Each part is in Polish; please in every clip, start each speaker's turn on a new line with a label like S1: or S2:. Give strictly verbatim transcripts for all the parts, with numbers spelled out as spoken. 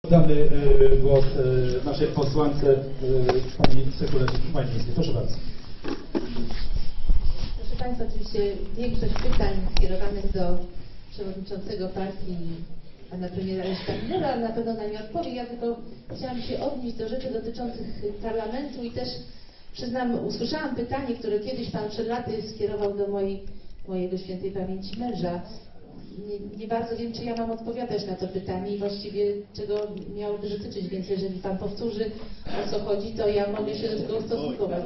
S1: Damy y, głos y, naszej posłance y, pani Sekuleckiej. Proszę bardzo.
S2: Proszę Państwa, oczywiście większość pytań skierowanych do przewodniczącego partii pana premiera Leszka Millera na pewno na nie odpowie. Ja tylko chciałam się odnieść do rzeczy dotyczących parlamentu i też przyznam, usłyszałam pytanie, które kiedyś pan przed laty skierował do mojej, mojego świętej pamięci męża. Nie, nie bardzo wiem, czy ja mam odpowiadać na to pytanie i właściwie czego miałoby dotyczyć, więc jeżeli pan powtórzy, o co chodzi, to ja mogę się do tego ustosunkować.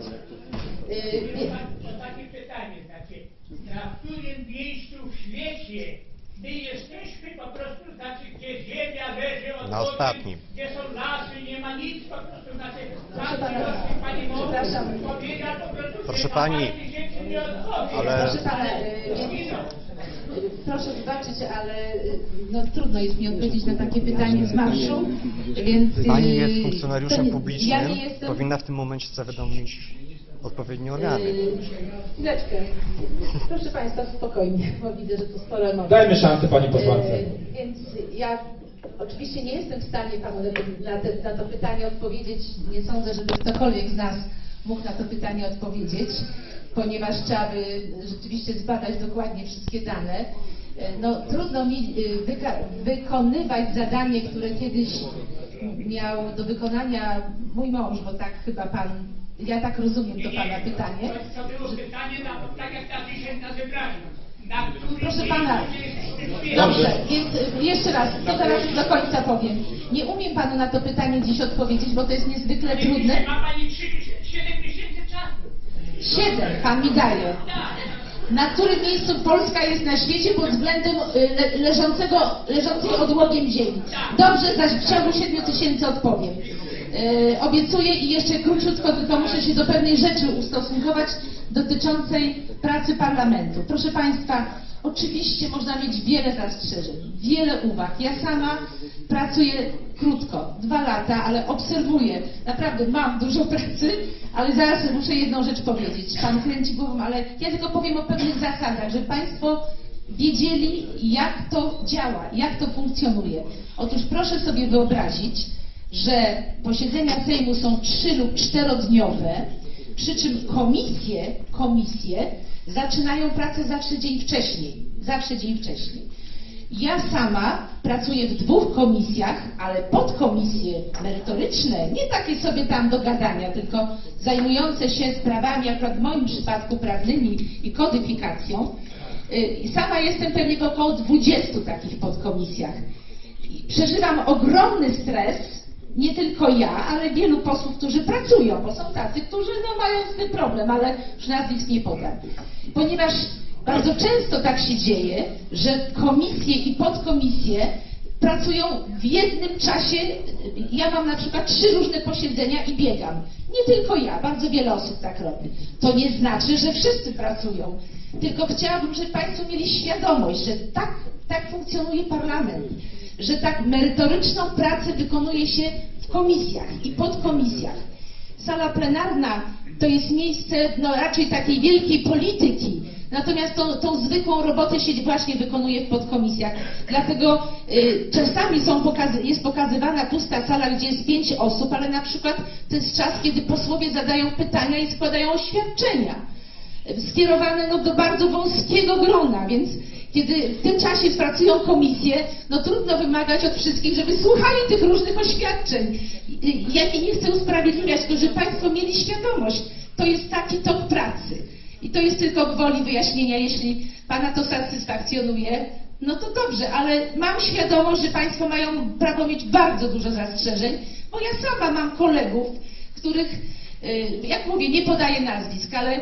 S2: Yy,
S3: To takie pytanie takie, na którym miejscu w świecie my jesteśmy po prostu, znaczy gdzie ziemia leży od
S4: Na ostatnim.
S3: gdzie są lasy, nie ma nic po prostu, znaczy
S2: Proszę pana,
S3: pani
S2: przepraszam.
S3: powiedział po prostu,
S4: Proszę
S3: że
S4: pani,
S3: tysięcy nie odpowie.
S4: ale-
S2: Proszę pana, yy, więc, yy, proszę wybaczyć, ale yy, no, trudno jest mi odpowiedzieć na takie pytanie z marszu, więc... Yy,
S4: Pani jest
S2: to
S4: funkcjonariuszem
S2: nie-
S4: publicznym,
S2: ja nie jestem,
S4: powinna w tym momencie zawiadomić odpowiednie organy.
S2: Yy, chwileczkę. Proszę Państwa, spokojnie, bo widzę, że to sporo emocji.
S1: Dajmy szansę pani posłance.
S2: Yy, więc ja oczywiście nie jestem w stanie Panu na to, na, te, na to pytanie odpowiedzieć. Nie sądzę, żeby ktokolwiek z nas mógł na to pytanie odpowiedzieć, ponieważ trzeba by rzeczywiście zbadać dokładnie wszystkie dane. Yy, no, trudno mi yy, wyka wykonywać zadanie, które kiedyś miał do wykonania mój mąż, bo tak chyba Pan... Ja tak rozumiem to Pana pytanie.
S3: To, to było pytanie, na, tak jak na dzisiaj na zebraniu. Na którym
S2: Proszę Pana,
S3: miejscu
S2: dobrze, więc y, jeszcze raz, to zaraz do końca powiem. Nie umiem Panu na to pytanie dziś odpowiedzieć, bo to jest niezwykle trudne.
S3: Ma Pani siedem miesięcy czasu.
S2: Siedem Pan mi daje. Na którym miejscu Polska jest na świecie pod względem y, le, leżącego, leżącej odłogiem ziemi? Dobrze, zaś w ciągu siedmiu tysięcy odpowiem. Yy, obiecuję i jeszcze króciutko, tylko muszę się do pewnej rzeczy ustosunkować dotyczącej pracy parlamentu. Proszę Państwa, oczywiście można mieć wiele zastrzeżeń, wiele uwag. Ja sama pracuję krótko, dwa lata, ale obserwuję. Naprawdę mam dużo pracy, ale zaraz muszę jedną rzecz powiedzieć. Pan kręci głową, ale ja tylko powiem o pewnych zasadach, żeby Państwo wiedzieli, jak to działa, jak to funkcjonuje. Otóż proszę sobie wyobrazić, że posiedzenia Sejmu są trzy lub czterodniowe, przy czym komisje, komisje zaczynają pracę zawsze dzień wcześniej, zawsze dzień wcześniej. Ja sama pracuję w dwóch komisjach, ale podkomisje merytoryczne, nie takie sobie tam do gadania, tylko zajmujące się sprawami, akurat w moim przypadku prawnymi i kodyfikacją. Sama jestem pewnie w około dwudziestu takich podkomisjach. Przeżywam ogromny stres, nie tylko ja, ale wielu posłów, którzy pracują, bo są tacy, którzy no, mają z tym problem, ale już nazwisk nie podam. Ponieważ bardzo często tak się dzieje, że komisje i podkomisje pracują w jednym czasie. Ja mam na przykład trzy różne posiedzenia i biegam. Nie tylko ja, bardzo wiele osób tak robi. To nie znaczy, że wszyscy pracują. Tylko chciałabym, żeby Państwo mieli świadomość, że tak, tak funkcjonuje parlament. Że tak merytoryczną pracę wykonuje się w komisjach i podkomisjach. Sala plenarna to jest miejsce no, raczej takiej wielkiej polityki, natomiast tą, tą zwykłą robotę się właśnie wykonuje w podkomisjach. Dlatego y, czasami są pokazy, jest pokazywana pusta sala, gdzie jest pięć osób, ale na przykład to jest czas, kiedy posłowie zadają pytania i składają oświadczenia skierowane no, do bardzo wąskiego grona, więc kiedy w tym czasie pracują komisje, no trudno wymagać od wszystkich, żeby słuchali tych różnych oświadczeń. Ja nie chcę usprawiedliwiać, tylko żeby Państwo mieli świadomość, to jest taki tok pracy. I to jest tylko gwoli wyjaśnienia, jeśli Pana to satysfakcjonuje, no to dobrze, ale mam świadomość, że Państwo mają prawo mieć bardzo dużo zastrzeżeń, bo ja sama mam kolegów, których, jak mówię, nie podaję nazwisk, ale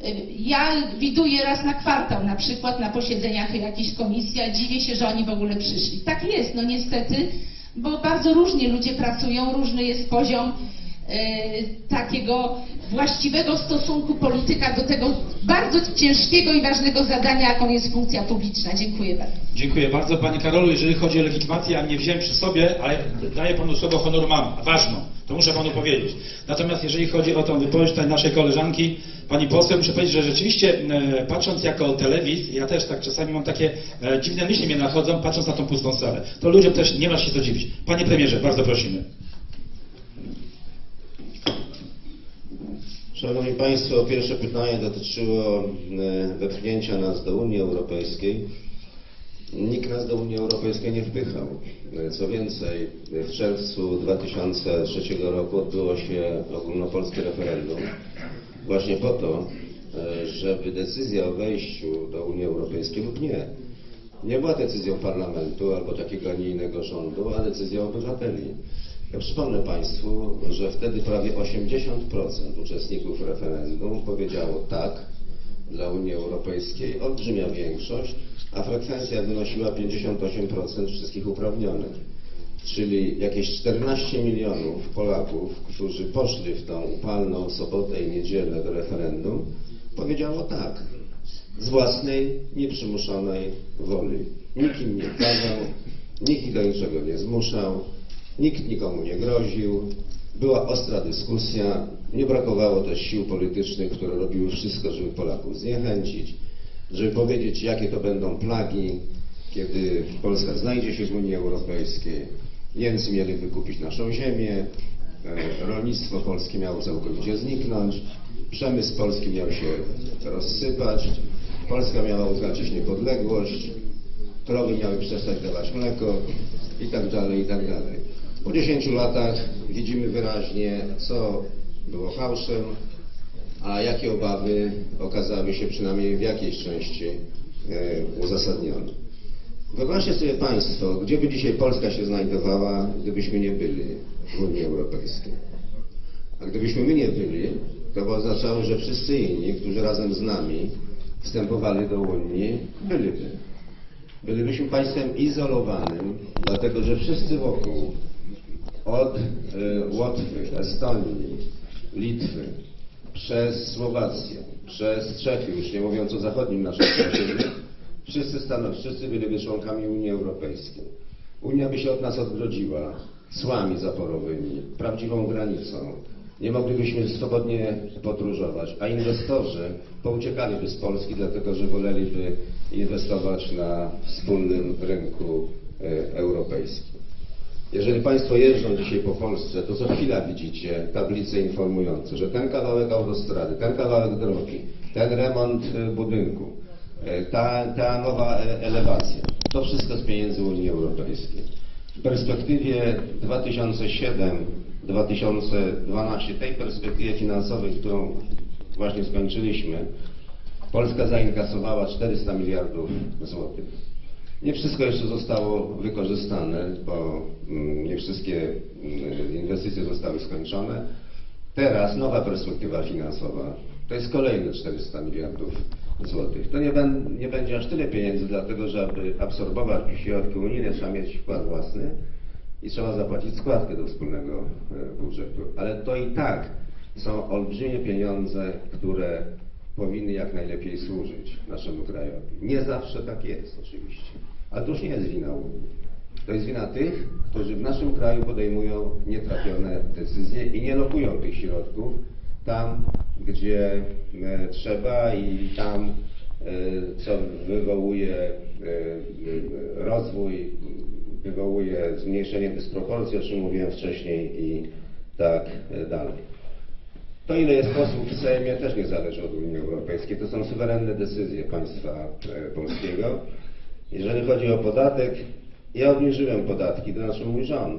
S2: ja widuję raz na kwartał, na przykład na posiedzeniach jakiejś komisji, a dziwię się, że oni w ogóle przyszli. Tak jest, no niestety, bo bardzo różnie ludzie pracują, różny jest poziom e, takiego właściwego stosunku polityka do tego bardzo ciężkiego i ważnego zadania, jaką jest funkcja publiczna. Dziękuję bardzo.
S5: Dziękuję bardzo, Panie Karolu. Jeżeli chodzi o legitymację, ja nie wziąłem przy sobie, ale daję Panu słowo honoru mam, ważną, to muszę Panu powiedzieć. Natomiast jeżeli chodzi o tą wypowiedź tej naszej koleżanki, Pani poseł, muszę powiedzieć, że rzeczywiście e, patrząc jako telewizj, ja też tak czasami mam takie e, dziwne myśli mnie nachodzą, patrząc na tą pustą salę. To ludziom też nie ma się co dziwić. Panie premierze, bardzo prosimy.
S6: Szanowni Państwo, pierwsze pytanie dotyczyło wepchnięcia nas do Unii Europejskiej. Nikt nas do Unii Europejskiej nie wpychał. Co więcej, w czerwcu dwa tysiące trzeciego roku odbyło się ogólnopolskie referendum właśnie po to, żeby decyzja o wejściu do Unii Europejskiej lub nie, nie była decyzją parlamentu albo takiego, a nie innego rządu, a decyzją obywateli. Ja przypomnę Państwu, że wtedy prawie osiemdziesiąt procent uczestników referendum powiedziało tak dla Unii Europejskiej, olbrzymia większość, a frekwencja wynosiła pięćdziesiąt osiem procent wszystkich uprawnionych. Czyli jakieś czternaście milionów Polaków, którzy poszli w tą upalną sobotę i niedzielę do referendum, powiedziało tak, z własnej, nieprzymuszonej woli. Nikt im nie kazał, nikt ich do niczego nie zmuszał, nikt nikomu nie groził, była ostra dyskusja, nie brakowało też sił politycznych, które robiły wszystko, żeby Polaków zniechęcić, żeby powiedzieć, jakie to będą plagi, kiedy Polska znajdzie się w Unii Europejskiej. Niemcy mieli wykupić naszą ziemię, rolnictwo polskie miało całkowicie zniknąć, przemysł polski miał się rozsypać, Polska miała utracić niepodległość, krowy miały przestać dawać mleko i tak dalej, i tak dalej. Po dziesięciu latach widzimy wyraźnie, co było fałszem, a jakie obawy okazały się przynajmniej w jakiejś części e, uzasadnione. Wyobraźcie sobie Państwo, gdzie by dzisiaj Polska się znajdowała, gdybyśmy nie byli w Unii Europejskiej. A gdybyśmy my nie byli, to by oznaczało, że wszyscy inni, którzy razem z nami wstępowali do Unii, byliby. Bylibyśmy państwem izolowanym, dlatego że wszyscy wokół, od y, Łotwy, Estonii, Litwy, przez Słowację, przez Czechy, już nie mówiąc o zachodnim naszym sąsiadzie, wszyscy stanowi, wszyscy byliby członkami Unii Europejskiej. Unia by się od nas odgrodziła cłami zaporowymi, prawdziwą granicą. Nie moglibyśmy swobodnie podróżować, a inwestorzy pouciekaliby z Polski, dlatego że woleliby inwestować na wspólnym rynku e, europejskim. Jeżeli Państwo jeżdżą dzisiaj po Polsce, to co chwila widzicie tablice informujące, że ten kawałek autostrady, ten kawałek drogi, ten remont budynku, ta, ta nowa elewacja, to wszystko z pieniędzy Unii Europejskiej. W perspektywie dwa tysiące siódmej do dwa tysiące dwunastej, tej perspektywie finansowej, którą właśnie skończyliśmy, Polska zainkasowała czterysta miliardów złotych. Nie wszystko jeszcze zostało wykorzystane, bo nie wszystkie inwestycje zostały skończone. Teraz nowa perspektywa finansowa to jest kolejne czterysta miliardów złotych. To nie, ben, nie będzie aż tyle pieniędzy, dlatego że aby absorbować środki unijne, trzeba mieć wkład własny i trzeba zapłacić składkę do wspólnego budżetu. Ale to i tak są olbrzymie pieniądze, które powinny jak najlepiej służyć naszemu krajowi. Nie zawsze tak jest oczywiście, ale to już nie jest wina Unii. To jest wina tych, którzy w naszym kraju podejmują nietrafione decyzje i nie lokują tych środków tam, gdzie e, trzeba i tam, e, co wywołuje e, rozwój, wywołuje zmniejszenie dysproporcji, o czym mówiłem wcześniej i tak dalej. To, ile jest posłów w Sejmie, też nie zależy od Unii Europejskiej. To są suwerenne decyzje państwa polskiego. Jeżeli chodzi o podatek, ja obniżyłem podatki, to znaczy mój rząd.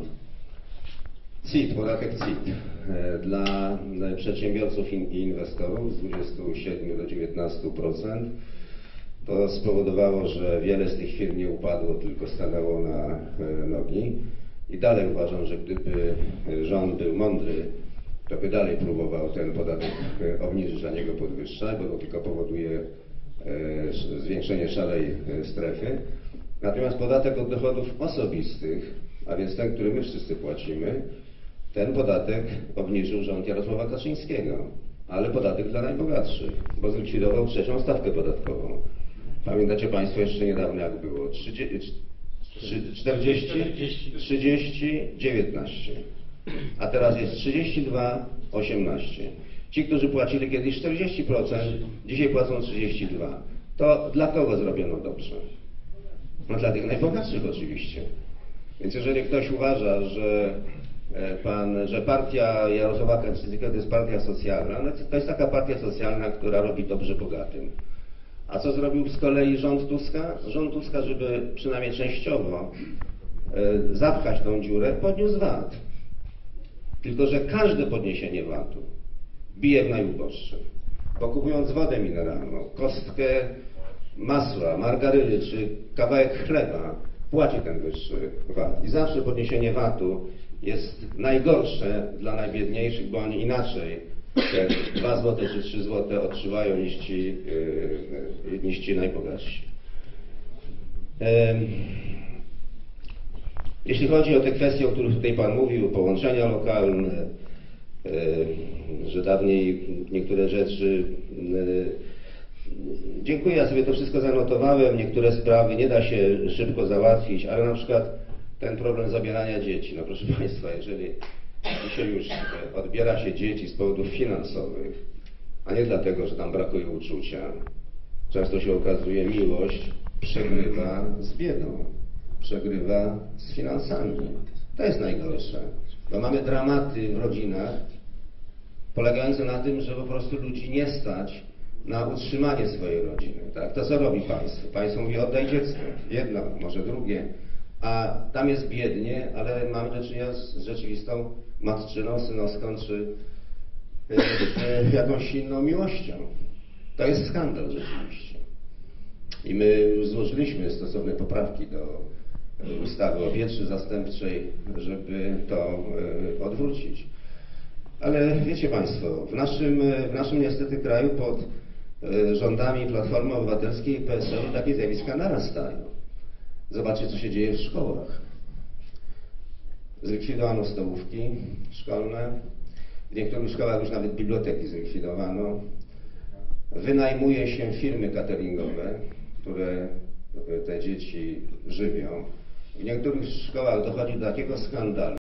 S6: C I T, podatek C I T dla przedsiębiorców i inwestorów z dwudziestu siedmiu do dziewiętnastu procent. To spowodowało, że wiele z tych firm nie upadło, tylko stanęło na nogi. I dalej uważam, że gdyby rząd był mądry, to by dalej próbował ten podatek obniżyć, a nie go podwyższać, bo to tylko powoduje zwiększenie szarej strefy. Natomiast podatek od dochodów osobistych, a więc ten, który my wszyscy płacimy, ten podatek obniżył rząd Jarosława Kaczyńskiego. ale podatek dla najbogatszych, bo zlikwidował trzecią stawkę podatkową. Pamiętacie Państwo jeszcze niedawno jak było? trzydzieści, czterdzieści, trzydzieści, dziewiętnaście. A teraz jest trzydzieści dwa, osiemnaście. Ci, którzy płacili kiedyś czterdzieści procent, dzisiaj płacą trzydzieści dwa procent. To dla kogo zrobiono dobrze? No dla tych najbogatszych oczywiście. Więc jeżeli ktoś uważa, że pan, że partia Jarosława Kaczyńskiego to jest partia socjalna, no to jest taka partia socjalna, która robi dobrze bogatym. A co zrobił z kolei rząd Tuska? Rząd Tuska, żeby przynajmniej częściowo e, zapchać tą dziurę, podniósł V A T. Tylko że każde podniesienie V A T-u bije w najuboższych. Bo kupując wodę mineralną, kostkę masła, margaryny czy kawałek chleba, płaci ten wyższy V A T. I zawsze podniesienie V A T-u jest najgorsze dla najbiedniejszych, bo oni inaczej te dwa złote czy trzy złote odczuwają niż ci, yy, niż ci najbogatsi. Yy. Jeśli chodzi o te kwestie, o których tutaj Pan mówił, połączenia lokalne, yy, że dawniej niektóre rzeczy... Yy, dziękuję, ja sobie to wszystko zanotowałem, niektóre sprawy nie da się szybko załatwić, ale na przykład ten problem zabierania dzieci. No proszę Państwa, jeżeli dzisiaj już odbiera się dzieci z powodów finansowych, a nie dlatego, że tam brakuje uczucia, często się okazuje, miłość przegrywa z biedą, przegrywa z finansami. To jest najgorsze, bo mamy dramaty w rodzinach polegające na tym, że po prostu ludzi nie stać na utrzymanie swojej rodziny. Tak? To co robi państwo? Państwo mówi, oddaj dziecko, jedno, może drugie, a tam jest biednie, ale mamy do czynienia z rzeczywistą matczyną, synowską, czy y, y, jakąś inną miłością. To jest skandal rzeczywiście. I my już złożyliśmy stosowne poprawki do y, ustawy o pieczy zastępczej, żeby to y, odwrócić. Ale wiecie Państwo, w naszym, w naszym niestety kraju pod y, rządami Platformy Obywatelskiej i P S L-u takie zjawiska narastają. Zobaczcie, co się dzieje w szkołach. Zlikwidowano stołówki szkolne. W niektórych szkołach już nawet biblioteki zlikwidowano. Wynajmuje się firmy cateringowe, które te dzieci żywią. W niektórych szkołach dochodzi do takiego skandalu,